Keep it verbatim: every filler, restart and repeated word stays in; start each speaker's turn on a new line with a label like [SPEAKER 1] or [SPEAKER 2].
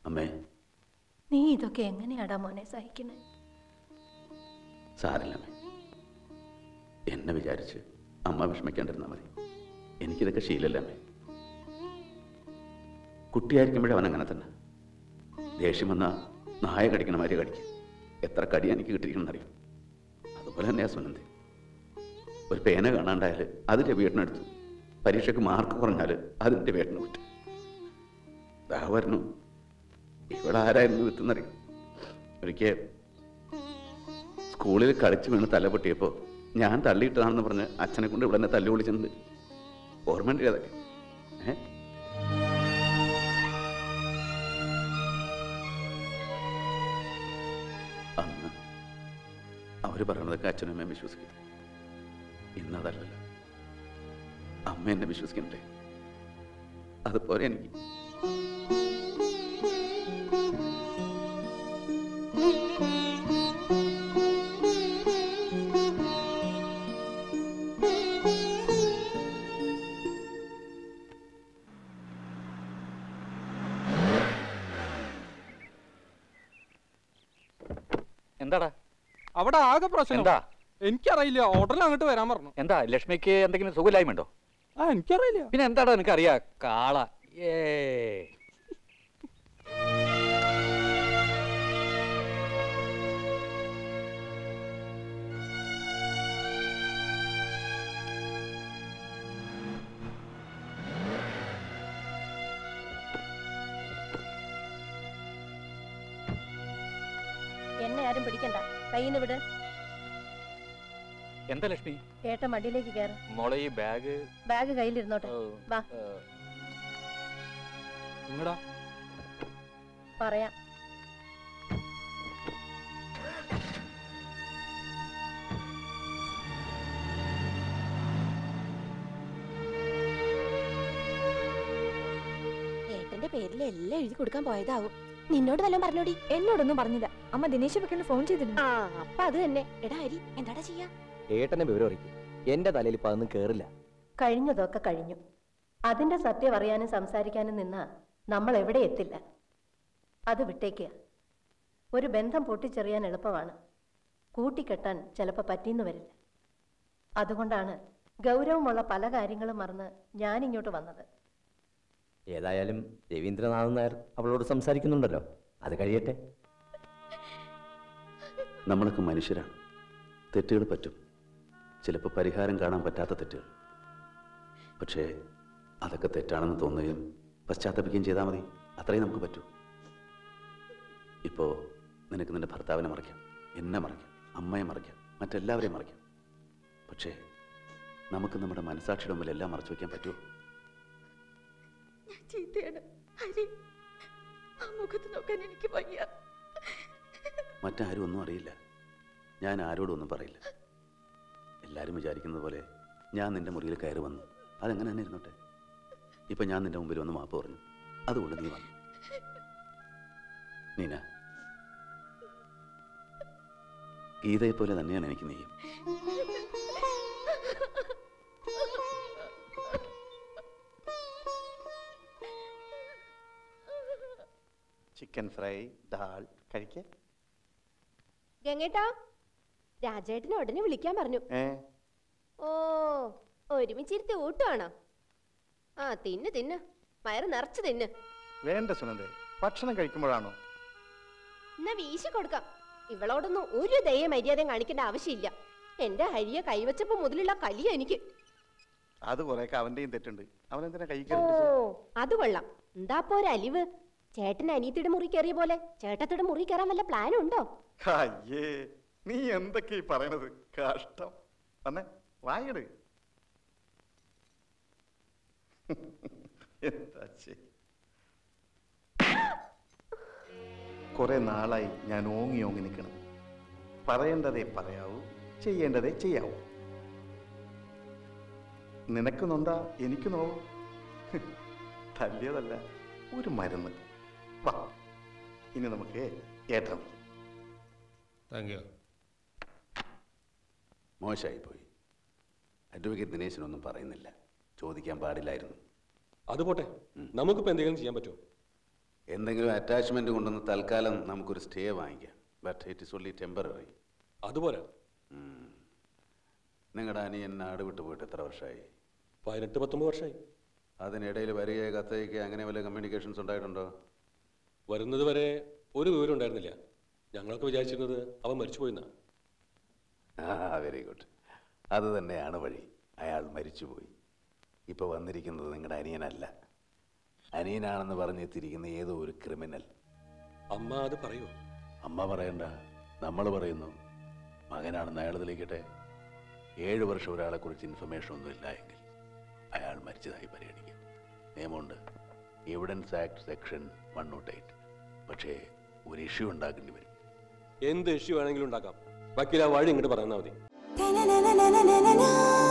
[SPEAKER 1] അമ്മേ,
[SPEAKER 2] നീ ഇതൊക്കെ എങ്ങനെയാടാ മോനെ സഹിക്കണേ?
[SPEAKER 1] സാരില്ലമ്മേ, എന്നെ വിചാരിച്ച് അമ്മ വിഷമിക്കാണ്ടിരുന്നാൽ മതി. എനിക്കിതൊക്കെ ശീലല്ലേ അമ്മേ. കുട്ടിയായിരിക്കുമ്പോഴേ അവൻ അങ്ങനെ തന്നെ. ദേഷ്യം വന്നാൽ നായ കടിക്കണ മാതിരി കടിക്കും. എത്ര കടി എനിക്ക് കിട്ടിയിരിക്കണമെന്നറിയും. അതുപോലെ തന്നെയാ സുനന്ദി. ഒരു പേന കാണാണ്ടായാൽ അതിൻ്റെ വീട്ടിനെടുത്തു. പരീക്ഷയ്ക്ക് മാർക്ക് കുറഞ്ഞാൽ അതിൻ്റെ വീട്ടിന് വിട്ടു. ദാ വരണു. ഇവിടെ ആരായിരുന്നു വിത്തുന്നറിയും. ഒരിക്കൽ സ്കൂളിൽ കളിച്ച് വീണ് തല പൊട്ടിയപ്പോൾ ഞാൻ തള്ളിയിട്ടതാണെന്ന് പറഞ്ഞ് അച്ഛനെ കൊണ്ട് ഇവിടെ തന്നെ തല്ലു വിളിച്ചിട്ടുണ്ട്. ഓർമ്മയുണ്ട് അതൊക്കെ. ഏ അന്ന് അവർ പറയണതൊക്കെ അച്ഛനും അമ്മയും വിശ്വസിക്കും. ഇന്നതല്ലല്ലോ. അമ്മ എന്നെ വിശ്വസിക്കണ്ടേ? അതുപോലെ എനിക്ക്.
[SPEAKER 3] എന്താടാ
[SPEAKER 4] അവിടെ ആകെ പ്രശ്നം?
[SPEAKER 3] എന്താ?
[SPEAKER 4] എനിക്കറിയില്ല. ഓർഡറിൽ അങ്ങോട്ട് വരാൻ പറഞ്ഞു.
[SPEAKER 3] എന്താ ലക്ഷ്മിക്ക് എന്തെങ്കിലും സുഖമില്ലായ്മ?
[SPEAKER 4] ആ എനിക്കറിയില്ല.
[SPEAKER 3] പിന്നെ എന്താടാ എനിക്കറിയാ? കാള. ഏ
[SPEAKER 2] എന്നെ ആരും പിടിക്കണ്ട. കയ്യിന്ന് വിട്.
[SPEAKER 3] എന്താ ലക്ഷ്മി?
[SPEAKER 2] ഏട്ട മടിയിലേക്ക് കയറ്.
[SPEAKER 3] മോളെ ഈ ബാഗ്
[SPEAKER 2] ബാഗ് കയ്യിലിരുന്നോട്ടെ. വാ
[SPEAKER 4] നിങ്ങടാ
[SPEAKER 2] പറയാം.
[SPEAKER 5] ഏട്ടന്റെ പേരിൽ എല്ലാം എഴുതി കൊടുക്കാൻ പോയതാവും. നിന്നോട് വല്ലതും പറഞ്ഞോടി?
[SPEAKER 6] എന്നോടൊന്നും പറഞ്ഞില്ല. അമ്മ ദിനേശ് വെക്കന് ഫോൺ ചെയ്തിരുന്നു.
[SPEAKER 5] ആ അപ്പൊ അത് തന്നെ. എടാ ഹരി, എന്താടാ ചെയ്യാ?
[SPEAKER 7] ഏട്ടനെ വിവരം അറിയിക്കും. എന്റെ തലയിൽ ഇപ്പൊ അതൊന്നും കേറില്ല.
[SPEAKER 2] കഴിഞ്ഞതൊക്കെ കഴിഞ്ഞു. അതിന്റെ സത്യം അറിയാനും സംസാരിക്കാനും നിന്നാ നമ്മൾ എവിടെ എത്തില്ല. അത് വിട്ടേക്കുക. ഒരു ബന്ധം പൊട്ടിച്ചെറിയാൻ എളുപ്പമാണ്, കൂട്ടിക്കെട്ടാൻ ചിലപ്പോൾ പറ്റിയെന്ന് വരില്ല. അതുകൊണ്ടാണ് ഗൗരവമുള്ള പല കാര്യങ്ങളും മറന്ന് ഞാനിങ്ങോട്ട് വന്നത്.
[SPEAKER 7] ഏതായാലും രവീന്ദ്രനാഥൻ നായർ അവളോട് സംസാരിക്കുന്നുണ്ടല്ലോ, അത് കഴിയട്ടെ.
[SPEAKER 1] നമ്മളൊക്കെ മനുഷ്യരാണ്. തെറ്റുകൾ പറ്റും. ചിലപ്പോൾ പരിഹാരം കാണാൻ പറ്റാത്ത തെറ്റുകൾ. പക്ഷേ അതൊക്കെ തെറ്റാണെന്ന് തോന്നുകയും പശ്ചാത്തപിക്കുകയും ചെയ്താൽ മതി. അത്രയും നമുക്ക് പറ്റൂ. ഇപ്പോൾ നിനക്ക് നിന്റെ ഭർത്താവിനെ മറയ്ക്കാം, എന്നെ മറയ്ക്കാം, അമ്മയെ മറയ്ക്കാം, മറ്റെല്ലാവരെയും മറയ്ക്കാം. പക്ഷേ നമുക്ക് നമ്മുടെ മനസാക്ഷിയുടെ മുമ്പിൽ എല്ലാം മറച്ചു വയ്ക്കാൻ പറ്റുമോ? മറ്റാരും ഒന്നും അറിയില്ല. ഞാൻ ആരോടും ഒന്നും പറയില്ല. എല്ലാവരും വിചാരിക്കുന്നത് പോലെ ഞാൻ നിന്റെ മുറിയിൽ കയറി വന്നു. അതെങ്ങനെ തന്നെ ഇരുന്നോട്ടെ. ഇപ്പൊ ഞാൻ നിന്റെ മുമ്പിൽ വന്ന് മാപ്പ് പറഞ്ഞു. അതുകൊണ്ട് നീ വന്നു. നീന, ഗീതയെ പോലെ തന്നെയാണ് എനിക്ക് നീയും.
[SPEAKER 8] ചിക്കൻ ഫ്രൈ, ദാൽ കഴിക്കേ.
[SPEAKER 5] ഗംഗേട്ടാ, രാജേട്ടനെ ഉടനെ വിളിക്കാൻ പറഞ്ഞു. ഓ, ഒരുമിച്ചിരുത്തി ഊട്ടുവാണോ? ആ തിന്ന് തിന്ന്, വയറ് നിറച്ച് തിന്ന്.
[SPEAKER 8] വേണ്ട സുനന്ദേ, ഭക്ഷണം കഴിക്കുമ്പോഴാണോ?
[SPEAKER 5] എന്നാ വീശി കൊടുക്കാം. ഇവളോടൊന്നും ഒരു ദയ മര്യാദയും കാണിക്കേണ്ട ആവശ്യമില്ല. എന്റെ ഹരിയെ കൈവച്ചപ്പോ മുതലുള്ള കലിയ എനിക്ക്.
[SPEAKER 8] അത് കുറെയൊക്കെ അവന്റെയും തെറ്റുണ്ട്. അവനെന്തിനാ കൈ?
[SPEAKER 5] ഓ അത് കൊള്ളാം. എന്താ പോരെ അലിവ്? ചേട്ടൻ അനിയത്തിയുടെ മുറി കയറിയ പോലെ ചേട്ടത്തിയുടെ മുറി കയറാൻ വല്ല പ്ലാനും ഉണ്ടോ?
[SPEAKER 8] അയ്യേ, നീ എന്തൊക്കെയാ പറയണത്? കഷ്ടം. വന്നേ, വായിട്. എന്താ ചെയ്യ? കുറെ നാളായി ഞാൻ ഓങ്ങി ഓങ്ങി നിൽക്കണം. പറയേണ്ടതേ പറയാവൂ, ചെയ്യേണ്ടതേ ചെയ്യാവൂ. നിനക്ക് നൊന്താ എനിക്ക് നോവും. തല്ലിയതല്ല, ഒരു മരുന്ന്. വാ, ഇനി നമുക്ക് ഏട്ടം.
[SPEAKER 1] മോശമായി പോയി. അഡ്വക്കേറ്റ് ദിനേശനൊന്നും പറയുന്നില്ല. ചോദിക്കാൻ പാടില്ലായിരുന്നു.
[SPEAKER 9] അതുപോട്ടെ, നമുക്കിപ്പോൾ എന്തെങ്കിലും ചെയ്യാൻ പറ്റുമോ?
[SPEAKER 1] എന്തെങ്കിലും അറ്റാച്ച്മെന്റ് കൊണ്ടുവന്ന് തൽക്കാലം നമുക്കൊരു സ്റ്റേ വാങ്ങിക്കാം. But it is only temporary.
[SPEAKER 9] അതുപോലെ
[SPEAKER 1] നിങ്ങളുടെ അനിയൻ നാട് വിട്ടു പോയിട്ട് എത്ര വർഷമായി?
[SPEAKER 9] പതിനെട്ട് പത്തൊമ്പത് വർഷമായി.
[SPEAKER 1] അതിനിടയിൽ വരികയോ കത്തയക്കുക അങ്ങനെ വല്ല കമ്മ്യൂണിക്കേഷൻസ് ഉണ്ടായിട്ടുണ്ടോ?
[SPEAKER 9] വരുന്നത് വരെ ഒരു വിവരം ഉണ്ടായിരുന്നില്ല. ഞങ്ങളൊക്കെ വിചാരിച്ചിരുന്നത് അവൻ മരിച്ചുപോയിന്നാ.
[SPEAKER 1] ആ വെരി ഗുഡ്. അത് തന്നെയാണ് വഴി. അയാൾ മരിച്ചുപോയി. ഇപ്പോൾ വന്നിരിക്കുന്നത് നിങ്ങളുടെ അനിയനല്ല, അനിയനാണെന്ന് പറഞ്ഞെത്തിയിരിക്കുന്ന ഏതോ ഒരു ക്രിമിനൽ.
[SPEAKER 9] അമ്മ അത് പറയൂ?
[SPEAKER 1] അമ്മ പറയണ്ട, നമ്മൾ പറയുന്നു. മകനാണെന്ന് അയാൾ തെളിയിക്കട്ടെ. ഏഴ് വർഷം ഒരാളെക്കുറിച്ച് ഇൻഫർമേഷൻ ഒന്നും ഇല്ല എങ്കിൽ അയാൾ മരിച്ചതായി പരിഗണിക്കും. നിയമമുണ്ട്, evidence act section one nought eight. പക്ഷേ ഒരു ഇഷ്യൂ ഉണ്ടാക്കേണ്ടി വരും.
[SPEAKER 9] എന്ത് ഇഷ്യൂ വേണമെങ്കിലും ഉണ്ടാക്കാം. വക്കീൽ ആ വഴി ഇങ്ങോട്ട് പറഞ്ഞാൽ മതി.